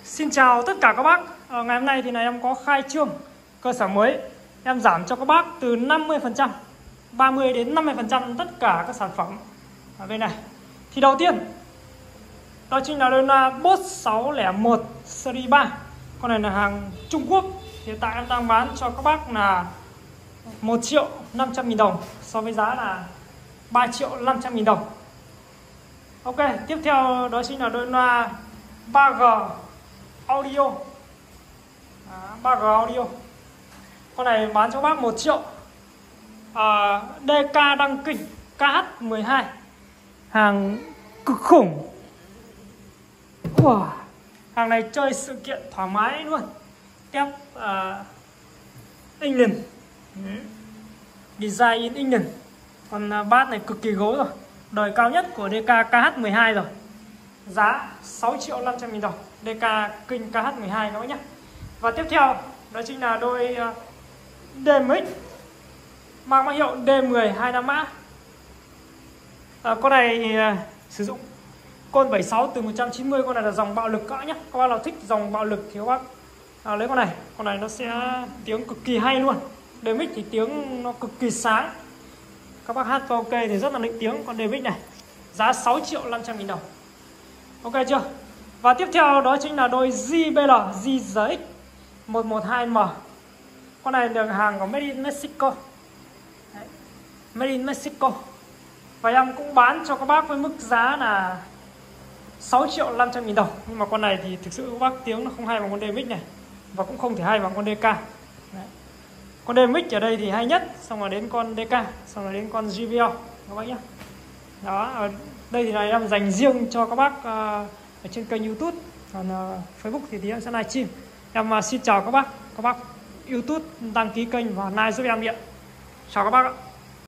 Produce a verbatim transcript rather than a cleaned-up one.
Xin chào tất cả các bác. Ờ, Ngày hôm nay thì này em có khai trương cơ sở mới. Em giảm cho các bác từ năm mươi phần trăm, ba mươi đến năm mươi phần trăm tất cả các sản phẩm ở bên này. Thì đầu tiên đó chính là đơn Boss sáu không một series ba. Con này là hàng Trung Quốc. Hiện tại em đang bán cho các bác là một triệu năm trăm nghìn đồng, so với giá là ba triệu năm trăm nghìn đồng. Ok, tiếp theo đó chính là đôi loa ba G audio. à, ba G audio. Con này bán cho bác một triệu. à, đê ca Đăng Kinh K H mười hai, hàng cực khủng. Wow. Hàng này chơi sự kiện thoải mái luôn. Tép uh, England, design in England. Còn uh, bát này cực kỳ gấu rồi, đời cao nhất của đê ca K H mười hai rồi. Giá sáu triệu năm trăm nghìn đồng, đê ca Kinh K H mười hai các bác nhé. Và tiếp theo đó chính là đôi uh, đê em ích mang mã hiệu D mười hai năm mã. À, con này uh, sử dụng côn bảy mươi sáu từ một trăm chín mươi. Con này là dòng bạo lực cỡ nhé. Các bác nào thích dòng bạo lực thì các bác à, lấy con này. Con này nó sẽ tiếng cực kỳ hay luôn. đê em ích thì tiếng nó cực kỳ sáng, các bác hát karaoke thì rất là nịnh tiếng. Con đê em ích này giá sáu triệu năm trăm nghìn đồng. Ok chưa? Và tiếp theo đó chính là đôi J B L J Z X một một hai M. Con này được hàng của Made in Mexico. Đấy. Made in Mexico. Và em cũng bán cho các bác với mức giá là sáu triệu năm trăm nghìn đồng. Nhưng mà con này thì thực sự các bác tiếng nó không hay bằng con đê em ích này, và cũng không thể hay bằng con đê ca. Đấy. Con đê em ích ở đây thì hay nhất, xong rồi đến con đê ca, xong rồi đến con J B L các bác nhé. Đó, ở đây thì này em dành riêng cho các bác uh, ở trên kênh YouTube. Còn uh, Facebook thì tí em sẽ livestream. Em uh, xin chào các bác. Các bác YouTube đăng ký kênh và like giúp em điện. Chào các bác ạ.